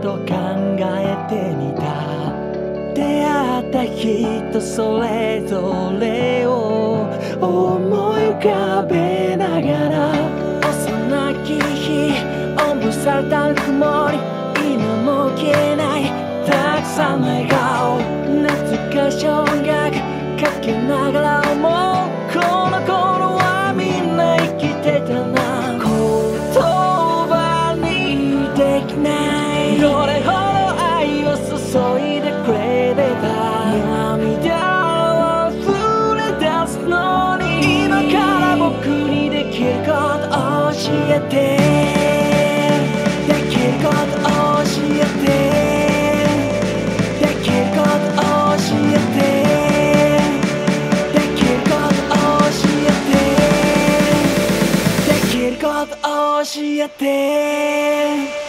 と考えてみた。出会った人それぞれを思い浮かべながら、幼き日おんぶされたぬくもり、今も消えないたくさんの笑顔、懐かしい音楽かけながら思う、この頃はみんな生きてたな。言葉にできないどれほど愛を注いでくれれば、涙を溢れ出すのに、今から僕にできること教えて、できること教えて、できること教えて、できること教えて、できること教えて。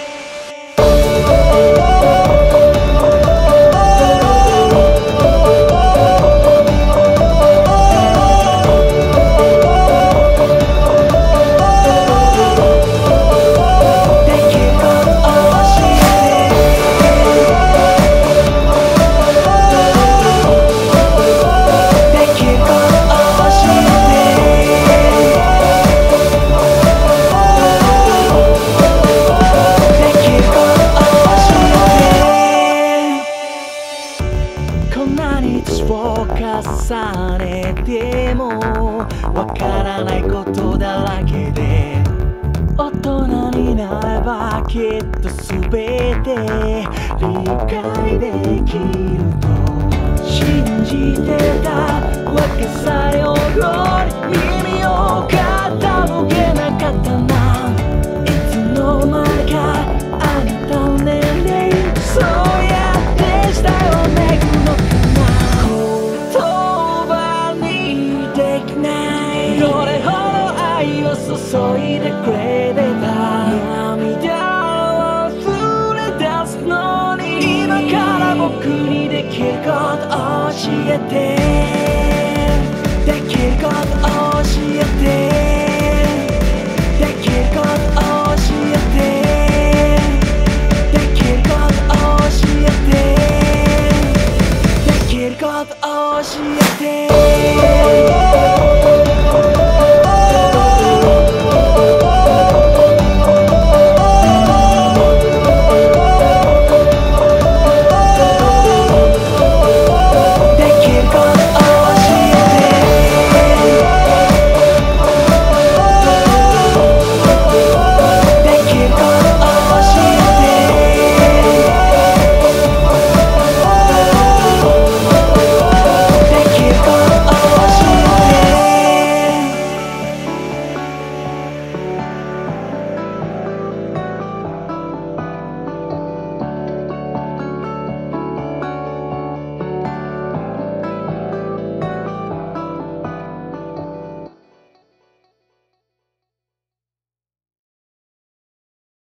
重ねてもわからないことだらけで、大人になればきっと全て理解できると信じてた若さより耳を傾けなかったな。いつの間にかあなたの年齢そうやって下をめぐのかな。どれほど愛を注いでくれれば、涙を溢れ出すのに、今から僕にできること教えて、できること教えて。